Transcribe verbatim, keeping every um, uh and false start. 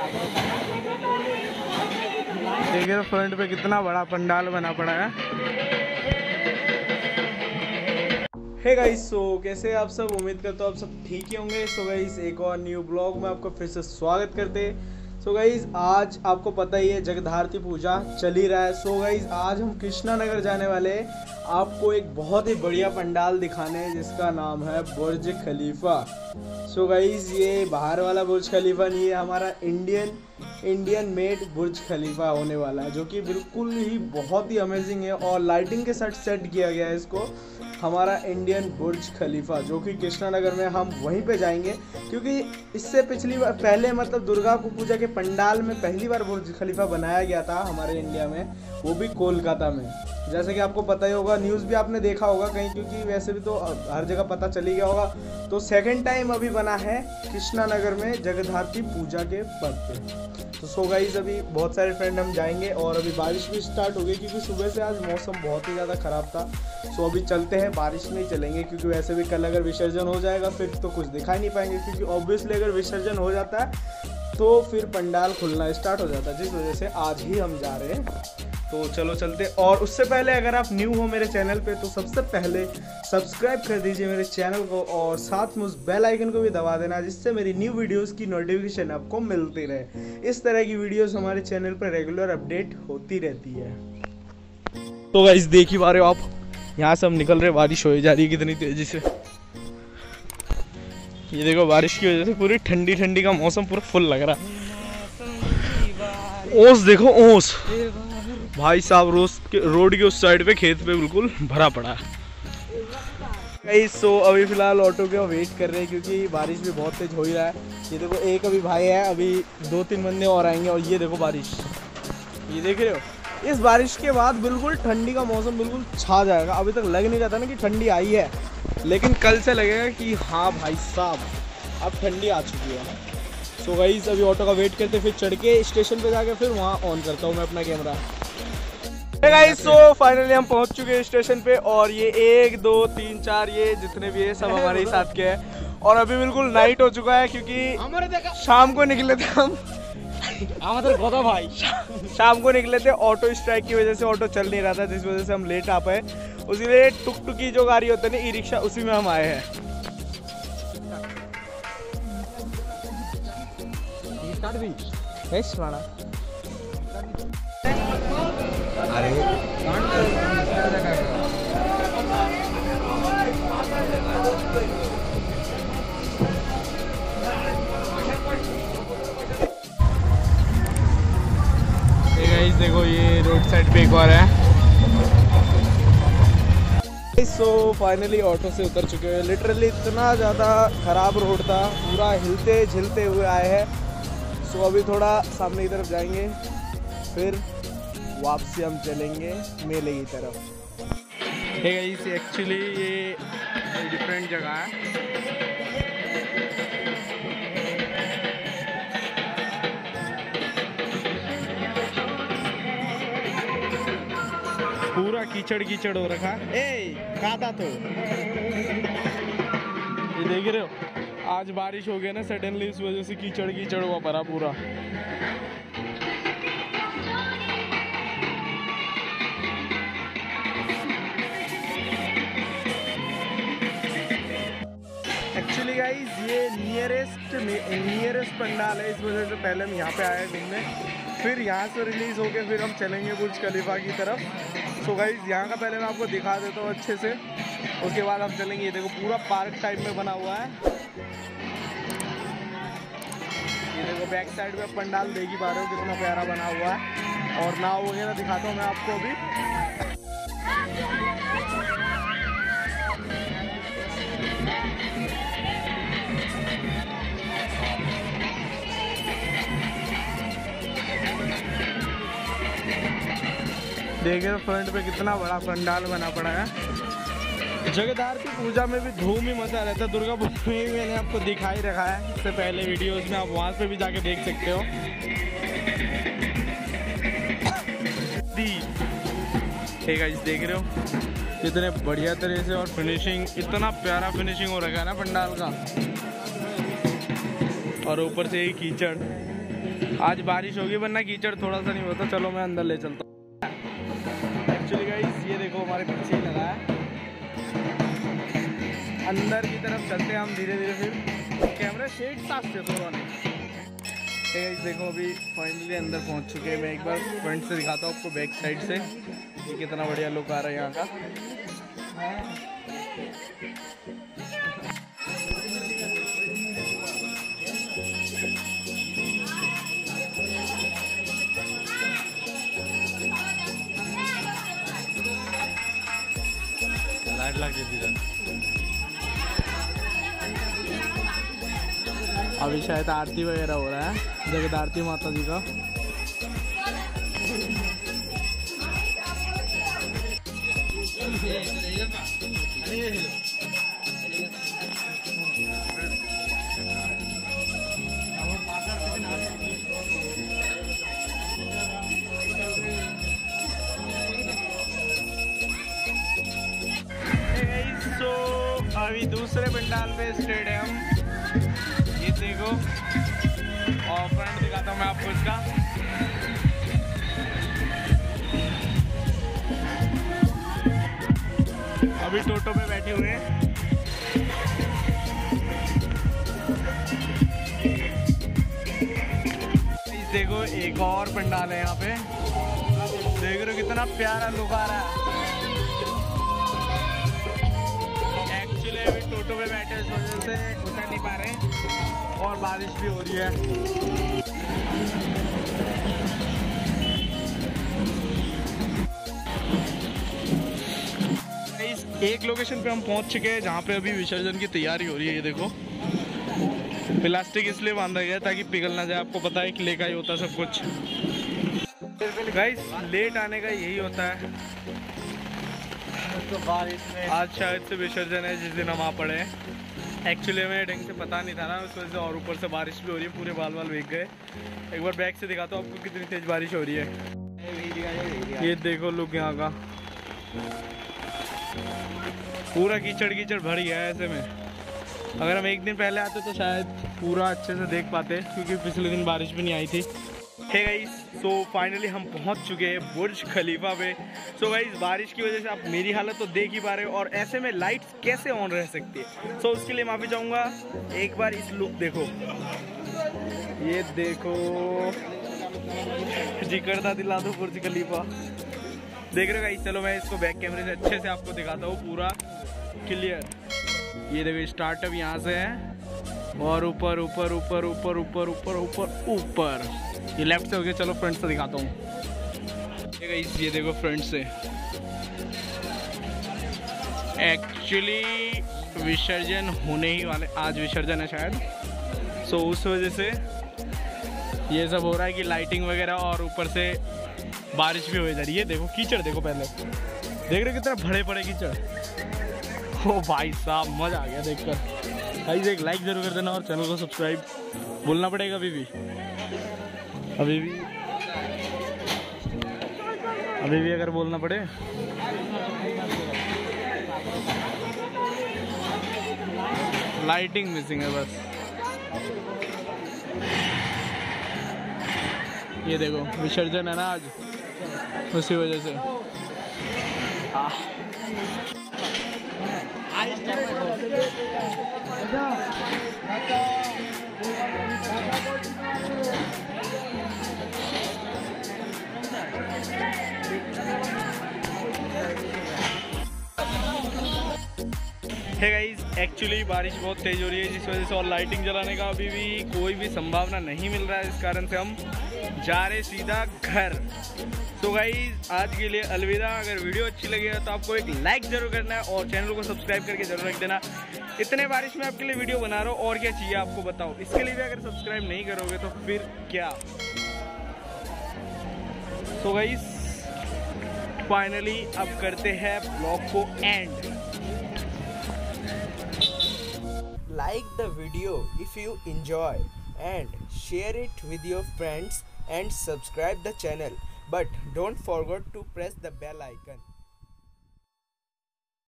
देखिए फ्रंट पे कितना बड़ा पंडाल बना पड़ा है। हे गाइस, सो कैसे आप सब? उम्मीद करता हूँ आप सब ठीक ही होंगे। सो गाइस, एक और न्यू ब्लॉग में आपको फिर से स्वागत करते हैं। सो गाइस, आज आपको पता ही है जगधारती पूजा चल ही रहा है। सो गाइस, आज हम कृष्णा नगर जाने वाले हैं, आपको एक बहुत ही बढ़िया पंडाल दिखाने जिसका नाम है बुर्ज खलीफा। सो गाइस, ये बाहर वाला बुर्ज खलीफा नहीं है, हमारा Indian Indian made Burj Khalifa होने वाला है, जो कि बिल्कुल ही बहुत ही अमेजिंग है। और लाइटिंग के साथ सेट किया गया है इसको, हमारा इंडियन बुर्ज खलीफा, जो कि कृष्णा नगर में हम वहीं पे जाएंगे। क्योंकि इससे पिछली बार पहले मतलब दुर्गा पूजा के पंडाल में पहली बार बुर्ज खलीफा बनाया गया था हमारे इंडिया में, वो भी कोलकाता में। जैसे कि आपको पता ही होगा, न्यूज़ भी आपने देखा होगा कहीं, क्योंकि वैसे भी तो हर जगह पता चली गया होगा। तो सेकंड टाइम अभी बना है कृष्णा नगर में जगधारती पूजा के पद पे। तो सो गाइस, अभी बहुत सारे फ्रेंड हम जाएंगे और अभी बारिश भी स्टार्ट हो गई, क्योंकि सुबह से आज मौसम बहुत ही ज़्यादा ख़राब था। सो अभी चलते हैं, बारिश में ही चलेंगे, क्योंकि वैसे भी कल अगर विसर्जन हो जाएगा फिर तो कुछ दिखाई नहीं पाएंगे। क्योंकि ऑब्वियसली अगर विसर्जन हो जाता है तो फिर पंडाल खुलना स्टार्ट हो जाता है, जिस वजह से आज ही हम जा रहे हैं। तो चलो चलते। और उससे पहले अगर आप न्यू हो मेरे चैनल पे तो सबसे पहले सब्सक्राइब कर दीजिए मेरे चैनल को, और साथ में उस बेल आइकन को भी दबा देना, जिससे मेरी न्यू वीडियोस की नोटिफिकेशन आपको मिलती रहे। इस तरह की वीडियोस हमारे चैनल पर रेगुलर अपडेट होती रहती है। तो गाइस, देख ही पा रहे हो आप, यहाँ से हम निकल रहे, बारिश हो जा रही है कितनी तेजी से। ये देखो, बारिश की वजह से पूरी ठंडी ठंडी का मौसम पूरा फुल लग रहा है। ओस देखो, ओस भाई साहब, रोड के रोड के उस साइड पे खेत पे बिल्कुल भरा पड़ा है। गाइस, सो अभी फिलहाल ऑटो का वेट कर रहे हैं, क्योंकि बारिश भी बहुत तेज हो ही रहा है। ये देखो, एक अभी भाई है, अभी दो तीन बंदे और आएंगे। और ये देखो बारिश, ये देख रहे हो, इस बारिश के बाद बिल्कुल ठंडी का मौसम बिल्कुल छा जाएगा। अभी तक लग नहीं रहा था ना कि ठंडी आई है, लेकिन कल से लगेगा कि हाँ भाई साहब, अब ठंडी आ चुकी है। सो गाइस, अभी ऑटो का वेट करते, फिर चढ़ के स्टेशन पे जाके फिर वहाँ ऑन करता हूँ मैं अपना camera. Hey guys, so finally हम पहुँच चुके हैं स्टेशन पे, और ये एक दो तीन चार ये जितने भी है सब हमारे ही साथ के हैं। और अभी बिल्कुल नाइट हो चुका है, क्योंकि शाम को निकले थे हम हमारे भाई शाम को निकले थे। ऑटो स्ट्राइक की वजह से ऑटो चल नहीं रहा था, जिस वजह से हम लेट आ पाए। उसी लिए टुक टुक की जो गाड़ी होती है ना, ई रिक्शा, उसी में हम आए हैं। देखो, ये रोड साइड पे एक और है। सो फाइनली ऑटो से उतर चुके हैं। लिटरली इतना ज़्यादा ख़राब रोड था, पूरा हिलते झिलते हुए आए हैं। सो अभी थोड़ा सामने की तरफ जाएंगे, फिर वापसी हम चलेंगे मेले की तरफ। हे गाइस, एक्चुअली ये डिफरेंट जगह है। पूरा कीचड़ कीचड़ हो रखा है। ए कहाँ था तो? ये देख रहे हो, आज बारिश हो गया ना सडनली, इस वजह से कीचड़ कीचड़ हुआ पड़ा पूरा। एक्चुअली गाइस, ये नियरेस्ट नियरेस्ट पंडाल है, इस वजह से पहले हम यहाँ पे आए घूमने, फिर यहाँ से रिलीज होके फिर हम चलेंगे बुर्ज खलीफा की तरफ। सो गाइस, यहाँ का पहले मैं आपको दिखा देता हूँ अच्छे से, उसके बाद हम चलेंगे। ये देखो, पूरा पार्क टाइप में बना हुआ है। ये देखो, बैक साइड में पंडाल देख ही पा रहे हो कितना प्यारा बना हुआ है। और नाव वगैरह दिखाता हूँ मैं आपको अभी। देखिए फ्रंट पे कितना बड़ा पंडाल बना पड़ा है। जगधारती पूजा में भी धूम ही मचा रहता है। दुर्गा पूजा में भी मैंने आपको दिखा ही रखा है इससे पहले वीडियोस में, आप वहाँ पे भी जाके देख सकते हो। ठीक है, देख रहे हो इतने बढ़िया तरह से, और फिनिशिंग इतना प्यारा फिनिशिंग हो रखा है ना पंडाल का, और ऊपर से ये कीचड़। आज बारिश होगी वरना कीचड़ थोड़ा सा नहीं होता। चलो मैं अंदर ले चलता हूँ। एक्चुअली गाइस ये देखो हमारे पीछे ही लगा है। अंदर की तरफ चलते हैं हम धीरे धीरे। फिर कैमरा शेड साफ से थोड़ा नहीं। गाइस देखो अभी फाइनली अंदर पहुंच चुके हैं। मैं एक बार फ्रंट से दिखाता हूँ आपको, बैक साइड से कि कितना बढ़िया लुक आ रहा है यहाँ का। लाइट लग जाती। अभी शायद आरती वगैरह हो रहा है, जगत आरती माता जी का। तो अभी दूसरे पंडाल पे स्टेडियम, ये देखो, और फ्रंट दिखाता हूँ मैं आपको इसका। अभी टोटो पे बैठे हुए हैं। देखो एक और पंडाल है यहाँ पे, देख रहे हो कितना प्यारा लुक आ रहा है। एक्चुअली अभी टोटो पे बैठे इस वजह से उतर नहीं पा रहे और बारिश भी हो रही है। एक लोकेशन पे हम पहुंच चुके हैं जहाँ पे अभी विसर्जन की तैयारी हो रही है। ये देखो प्लास्टिक इसलिए बांधा गया ताकि पिघल ना जाए। आपको पता है कि लेका ही होता है सब कुछ। गाइस लेट आने का यही होता है। तो बारिश में आज शायद से विसर्जन है जिस दिन हम आ पड़े हैं। एक्चुअली हमें ढंग से पता नहीं था ना, उस वजह से, और ऊपर से बारिश भी हो रही है, पूरे बाल बाल भीग गए। एक बार बैक से दिखाता हूँ आपको कितनी तेज बारिश हो रही है। ये देखो लुक यहाँ का, पूरा कीचड़ कीचड़ भर गया है। ऐसे में अगर हम एक दिन पहले आते तो शायद पूरा अच्छे से देख पाते, क्योंकि पिछले दिन बारिश भी नहीं आई थी। हे गाइस, सो फाइनली हम पहुंच चुके हैं बुर्ज खलीफा पे। सो गाइस बारिश की वजह से आप मेरी हालत तो देख ही पा रहे हो, और ऐसे में लाइट्स कैसे ऑन रह सकती है। सो उसके लिए माफी चाहूँगा। एक बार इस लुक देखो, ये देखो, जी करता दिला दो बुर्ज खलीफा। देख रहे हो गाइस, चलो मैं इसको बैक कैमरे से अच्छे से आपको दिखाता हूँ पूरा क्लियर। ये देखो स्टार्टअप यहाँ से है और ऊपर ऊपर ऊपर ऊपर ऊपर ऊपर ऊपर ऊपर ये लेफ्ट से हो गया। चलो फ्रंट से दिखाता हूँ। ये गाइस ये देखो फ्रंट से। एक्चुअली विसर्जन होने ही वाले, आज विसर्जन है शायद, सो उस वजह से ये सब हो रहा है कि लाइटिंग वगैरह, और ऊपर से बारिश भी हो जा रही है। देखो कीचड़ देखो, पहले देख रहे हो कितना बड़े बड़े कीचड़। ओ भाई साहब मजा आ गया देखकर। गाइस एक लाइक जरूर कर देना और चैनल को सब्सक्राइब बोलना पड़ेगा अभी भी अभी भी अभी भी अगर बोलना पड़े। लाइटिंग मिसिंग है बस। ये देखो विसर्जन है ना आज, उसी वजह से। है गाइस, एक्चुअली बारिश बहुत तेज हो रही है जिस वजह से और लाइटिंग जलाने का अभी भी कोई भी संभावना नहीं मिल रहा है। इस कारण से हम जा रहे सीधा घर। तो गाइस आज के लिए अलविदा। अगर वीडियो अच्छी लगी है तो आपको एक लाइक जरूर करना है और चैनल को सब्सक्राइब करके जरूर रख देना। इतने बारिश में आपके लिए वीडियो बना रहा हूँ, और क्या चाहिए आपको बताओ। इसके लिए भी अगर सब्सक्राइब नहीं करोगे तो फिर क्या। तो गाइस फाइनली अब करते हैं ब्लॉग को end. Like the video if you enjoy and share it with your friends and subscribe the channel, but don't forget to press the bell icon.